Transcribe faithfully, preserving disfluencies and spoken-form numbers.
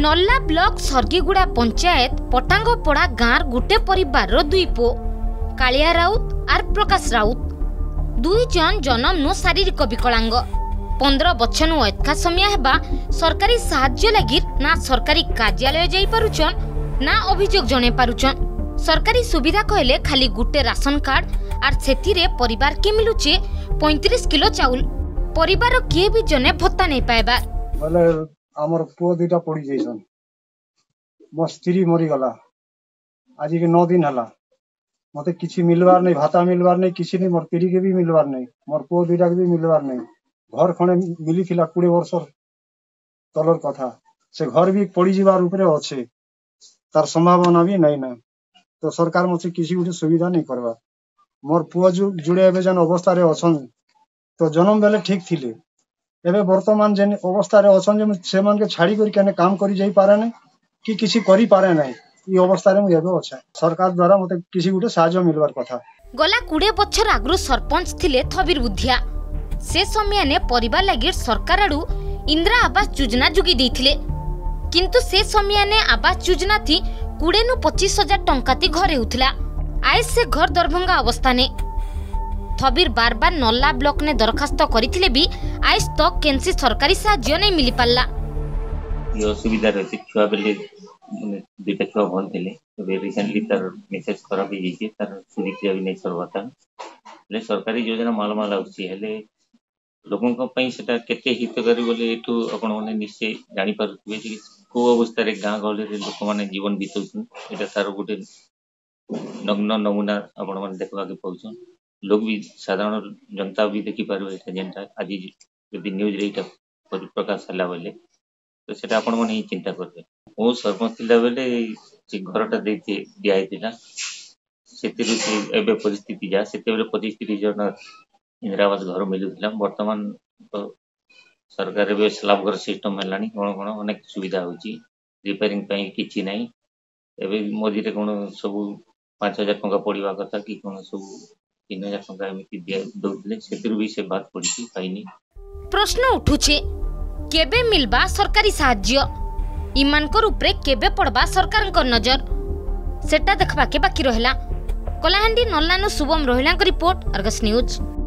नल्ला block सर्गीगुड़ा panchayat पटांगपड़ा गाँव गोटे परिवार दुई पो कालिया राउत आर प्रकाश राउत दुई जन जन्म नु शारीरिक विकलांग पंद्रह बच्चन अतका समय हेबा सरकारी साहाय्य लगी ना सरकारी कार्यालय जाई पारुचन ना अभियोग जणे पारुचन। सरकारी सुविधा कहले खाली गुटे राशन कार्ड आर सेतिरे परिवार के मिलुचे पैंतीस किलो चाउल परिवार किए भी जने भत्ता नहीं पाएबा। बोले हमर पुओ दुटा पड़ी जैसन मो स्त्री मरी गला आज के नौ दिन हला मते किछि मिलवार नहीं भाता मिलवार नहीं किछि नहीं मोर पीढ़ी के भी मिलवार नहीं मोर पुओ दुटा के भी मिलवार नहीं घर खणे मिली थिला बीस वर्ष तलर कथा से घर भी पड़ी जीवार ऊपर अच्छे तार संभावना भी नहीं ना तो सरकार मते किसी गुटे सुविधा नहीं करवा मोर पुओ जुड़े एबे जन अवस्था रे अछन तो जन्म बेले ठीक थिले एबे वर्तमान जेन अवस्था रे अछन जे से मन के छाड़ी करी केने काम करी जाई पारे नै कि किछि करी पारे नै ई अवस्था रे मु एबे अछि सरकार द्वारा मते किछि गुटे सहायता मिलवार कथा। गला बीस बछर आगु सरपंच थिले थबीर बुद्धिया से समय ने परिवार लागि सरकार आडू इंदिरा आवास योजना जुगी देथिले किंतु से समय ने आवास योजना थी बीस नु पच्चीस हजार टंका ती घरे उथला आय से घर दरभंगा अवस्था ने थबीर बार बार नल्ला ब्लॉक ने दरखास्त करथिले भी आइस तक केनसी सरकारी साहाय्य नहीं मिली पाला। ये असुविधा रहते छुआ बेले दुटा छुआ भल थे तो रिसेंटली तार मेसेज खराब हो जाइए तार सुरक्षा भी नहीं सरवाता ले सरकारी योजना माल माल आउची हेले लोगों को पई सेटा केते हितकारी बोले एठू आपण माने निश्चय जानि पारुथिबे कि को अवस्था रे गां गले रे लोक माने जीवन बितौछन एटा तार गुटे नग्न नमूना आपण माने देखबा के पाउछन लोग भी साधारण जनता भी देखी पारे जेनटा आज यदि न्यूज रे प्रकाश हला बेले तो सेटा आपण माने चिंता करबे ओ सरपंच थिला बेले जे घरटा देते दिया हितिला सेतिरु एबे परिस्थिति जा सेते बेले पच्चीस तीस जन इंदिरा आवास घर मिलुथिला वर्तमान तो सरकार बे स्लैब घर सिस्टम हलानी कोन कोन अनेक सुविधा होची रिपेयरिंग पई किछि नाही एबे मोदी रे कोन सब पाँच हज़ार टका पड़ीवा कथा कि कोन सब तीन हजार टका एमिति दिया दउतले सेतिरु भी से बात पड़ीची पाइनी। प्रश्न उठुचे केबे मिलबा सरकारी साहाय्य इमानकर उपरे केबे पड़बा सरकार को नजर सेटा देखबा के बाकी रहला। कलाहांडी नल्लानु Shubham Rohila report Argus news.